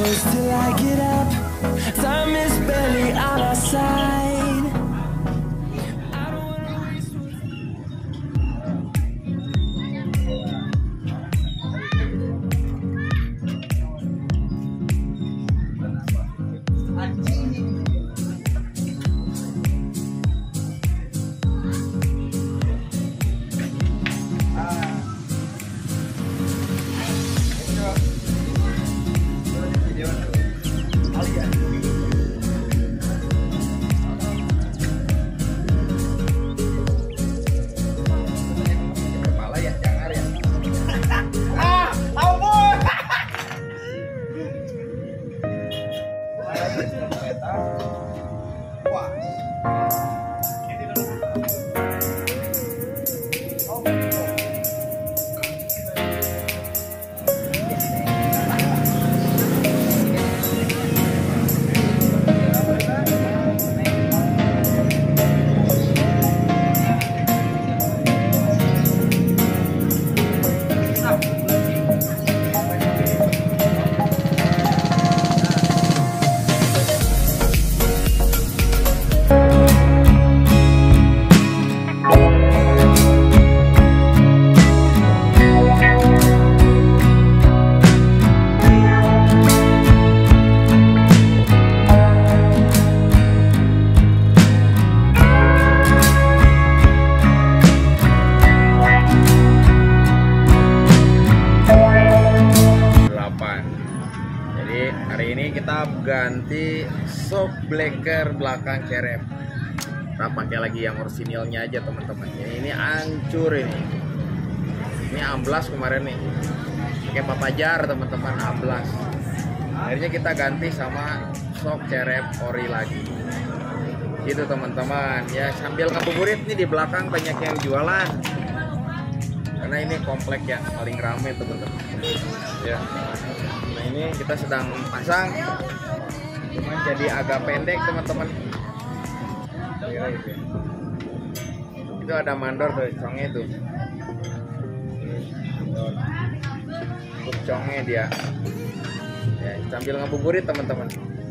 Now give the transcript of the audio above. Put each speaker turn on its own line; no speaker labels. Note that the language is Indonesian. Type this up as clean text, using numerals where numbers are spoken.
hours till I get up. Time is barely on our side. I don't wanna waste what's
Hari ini kita ganti shock breaker belakang cerep. Kita pakai lagi yang orisinilnya aja teman-teman. Ini hancur ini. Ini amblas kemarin nih. Pakai papajar teman-teman, amblas. Akhirnya kita ganti sama shock cerep ori lagi. Gitu teman-teman. Ya sambil ngabuburit nih, di belakang banyak yang jualan. Karena ini komplek ya paling rame teman-teman. Ya. Nah ini kita sedang pasang, cuman jadi agak pendek teman-teman. Itu ada mandor tuh, congnya tuh. Untuk congnya dia. Ya, sambil ngabuburit teman-teman.